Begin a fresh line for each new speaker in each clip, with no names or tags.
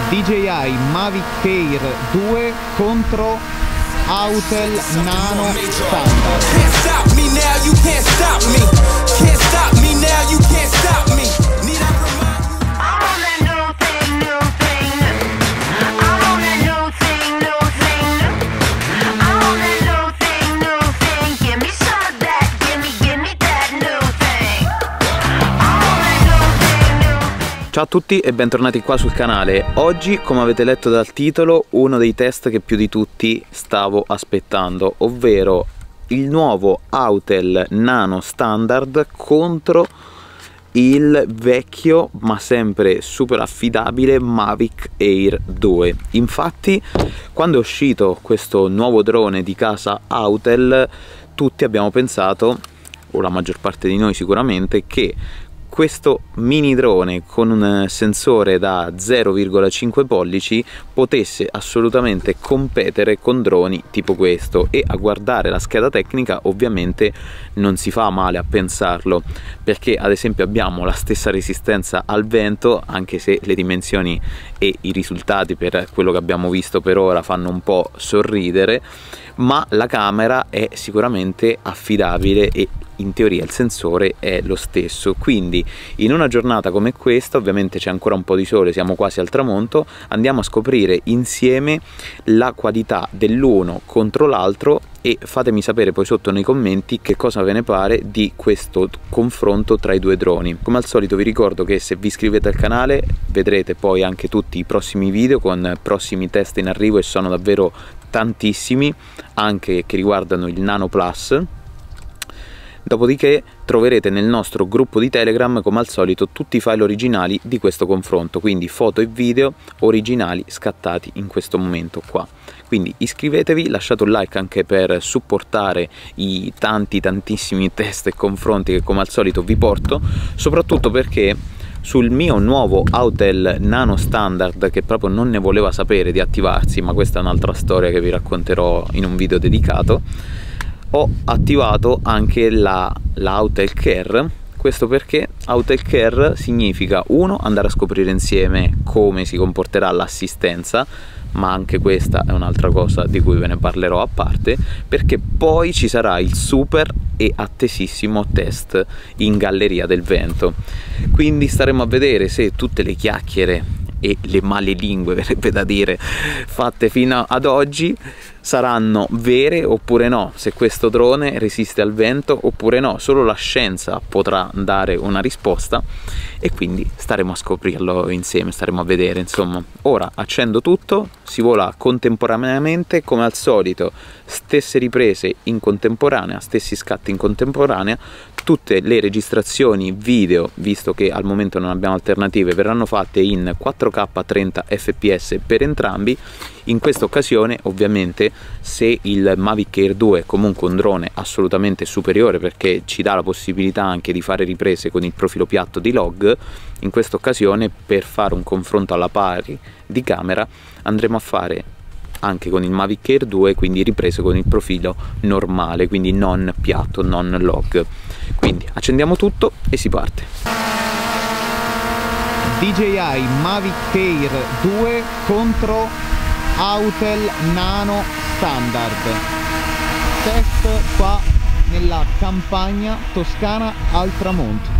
DJI Mavic Air 2 contro Autel Nano Standard. Can't stop me now, you can't stop me. Can't stop me now, you can't stop me. Need I remind you? I'm on that new thing, new thing. I'm on that new thing, new thing. I'm on that new thing, new thing. Give me some of that, give me that new thing. I'm on that new thing, new thing. Ciao a tutti e bentornati qua sul canale. Oggi, come avete letto dal titolo, uno dei test che più di tutti stavo aspettando, ovvero il nuovo Autel Nano Standard contro il vecchio ma sempre super affidabile Mavic Air 2. Infatti, quando è uscito questo nuovo drone di casa Autel, tutti abbiamo pensato, o la maggior parte di noi sicuramente, che questo mini drone con un sensore da 0,5 pollici potesse assolutamente competere con droni tipo questo, e a guardare la scheda tecnica ovviamente non si fa male a pensarlo, perché ad esempio abbiamo la stessa resistenza al vento, anche se le dimensioni e i risultati per quello che abbiamo visto per ora fanno un po' sorridere, ma la camera è sicuramente affidabile e in teoria il sensore è lo stesso. Quindi in una giornata come questa, ovviamente c'è ancora un po' di sole, siamo quasi al tramonto, andiamo a scoprire insieme la qualità dell'uno contro l'altro e fatemi sapere poi sotto nei commenti che cosa ve ne pare di questo confronto tra i due droni. Come al solito vi ricordo che se vi iscrivete al canale vedrete poi anche tutti i prossimi video con prossimi test in arrivo, e sono davvero tantissimi, anche che riguardano il Nano Plus. Dopodiché troverete nel nostro gruppo di Telegram come al solito tutti i file originali di questo confronto, quindi foto e video originali scattati in questo momento qua. Quindi iscrivetevi, lasciate un like anche per supportare i tantissimi test e confronti che come al solito vi porto, soprattutto perché sul mio nuovo Autel Nano Standard, che proprio non ne voleva sapere di attivarsi, ma questa è un'altra storia che vi racconterò in un video dedicato, ho attivato anche la Autel Care. Questo perché Autel Care significa, uno, andare a scoprire insieme come si comporterà l'assistenza, ma anche questa è un'altra cosa di cui ve ne parlerò a parte, perché poi ci sarà il super e attesissimo test in galleria del vento. Quindi staremo a vedere se tutte le chiacchiere e le male lingue, verrebbe da dire, fatte fino ad oggi saranno vere oppure no, se questo drone resiste al vento oppure no. Solo la scienza potrà dare una risposta e quindi staremo a scoprirlo insieme, staremo a vedere. Insomma, ora accendo tutto, si vola contemporaneamente come al solito, stesse riprese in contemporanea, stessi scatti in contemporanea, tutte le registrazioni video, visto che al momento non abbiamo alternative, verranno fatte in 4K 30 fps per entrambi. In questa occasione ovviamente, se il Mavic Air 2 è comunque un drone assolutamente superiore perché ci dà la possibilità anche di fare riprese con il profilo piatto di log, in questa occasione per fare un confronto alla pari di camera andremo a fare anche con il Mavic Air 2, quindi riprese con il profilo normale, quindi non piatto, non log. Quindi accendiamo tutto e si parte. DJI Mavic Air 2 contro Autel Nano Standard. Test qua nella campagna toscana al tramonto.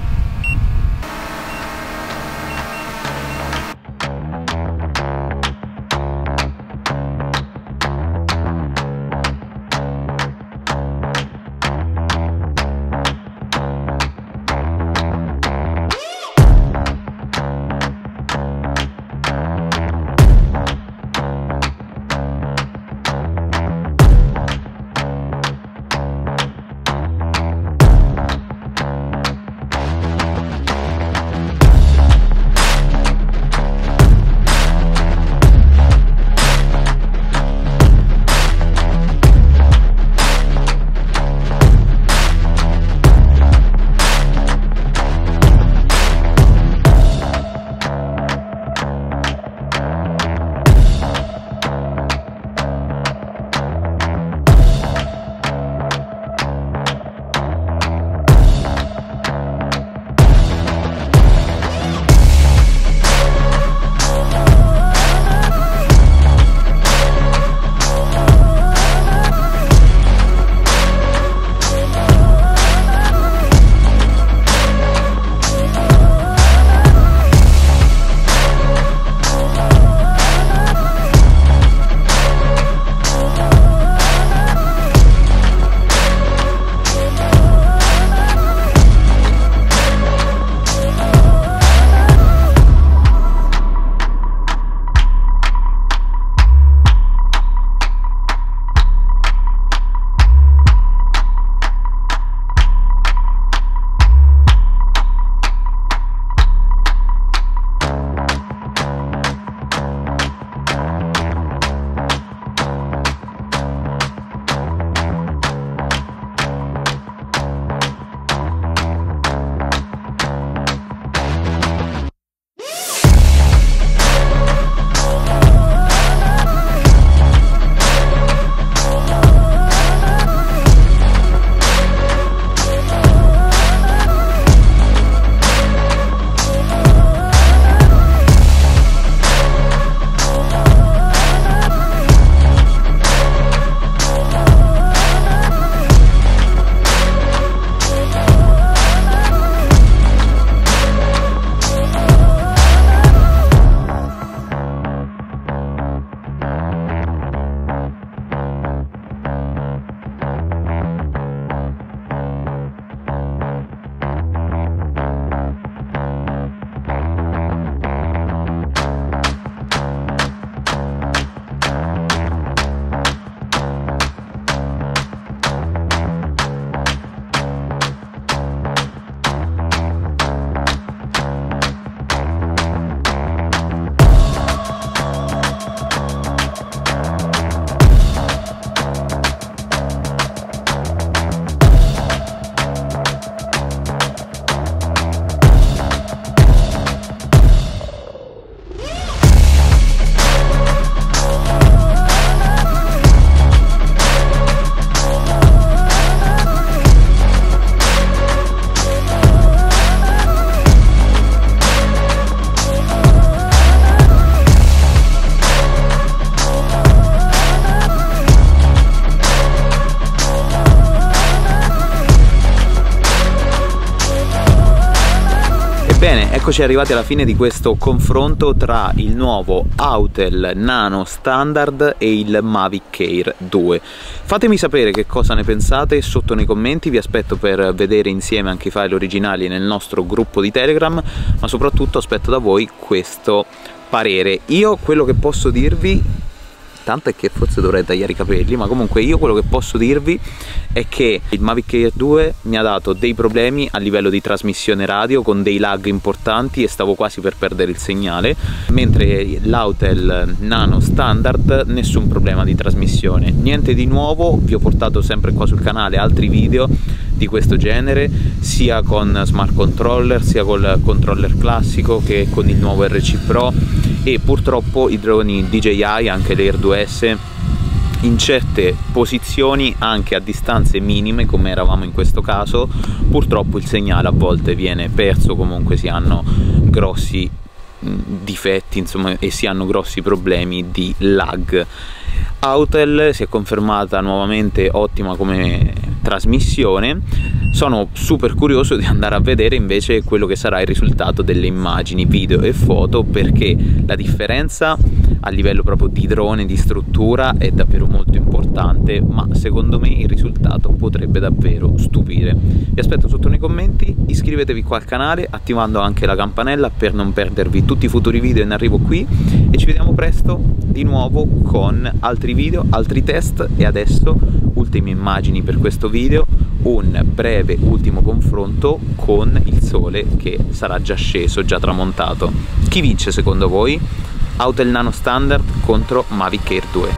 eccoci arrivati alla fine di questo confronto tra il nuovo Autel Nano Standard e il Mavic Air 2. Fatemi sapere che cosa ne pensate sotto nei commenti, vi aspetto per vedere insieme anche i file originali nel nostro gruppo di Telegram, ma soprattutto aspetto da voi questo parere. Io quello che posso dirvi, tanto è che forse dovrei tagliare i capelli, ma comunque io quello che posso dirvi è che il Mavic Air 2 mi ha dato dei problemi a livello di trasmissione radio con dei lag importanti e stavo quasi per perdere il segnale, mentre l'Autel Nano Standard nessun problema di trasmissione, niente di nuovo. Vi ho portato sempre qua sul canale altri video di questo genere, sia con smart controller sia col controller classico che con il nuovo RC Pro, e purtroppo i droni DJI, anche l'Air 2S, in certe posizioni anche a distanze minime come eravamo in questo caso, purtroppo il segnale a volte viene perso, comunque si hanno grossi difetti insomma e si hanno grossi problemi di lag. Autel si è confermata nuovamente ottima come trasmissione. Sono super curioso di andare a vedere invece quello che sarà il risultato delle immagini, video e foto, perché la differenza a livello proprio di drone, di struttura, è davvero molto importante, ma secondo me il risultato potrebbe davvero stupire. Vi aspetto sotto nei commenti, iscrivetevi qua al canale attivando anche la campanella per non perdervi tutti i futuri video in arrivo qui, e ci vediamo presto di nuovo con altri video, altri test. E adesso ultime immagini per questo video, un breve ultimo confronto con il sole che sarà già sceso, già tramontato. Chi vince secondo voi? Autel Nano Standard contro Mavic Air 2.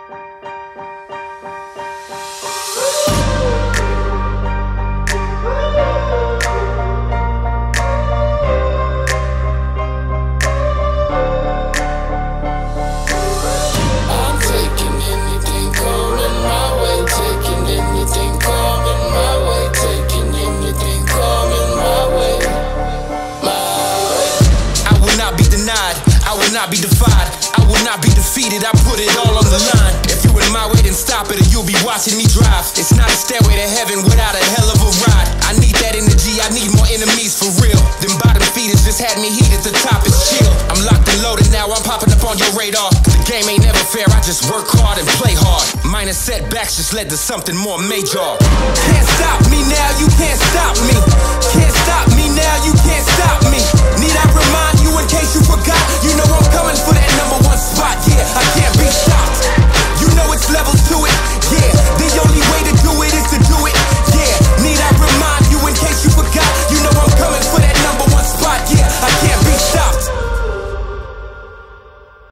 Not be defied, I will not be defeated, I put it all on the line. If you in my way, then stop it or you'll be watching me drive. It's not a stairway to heaven without a hell of a ride. I need that energy, I need more enemies for real. Them bottom feeders just had me heat at the top, it's chill. I'm locked and loaded now, I'm popping up on your radar. The game ain't never fair, I just work hard and play hard. Minor setbacks just led to something more major. Can't stop.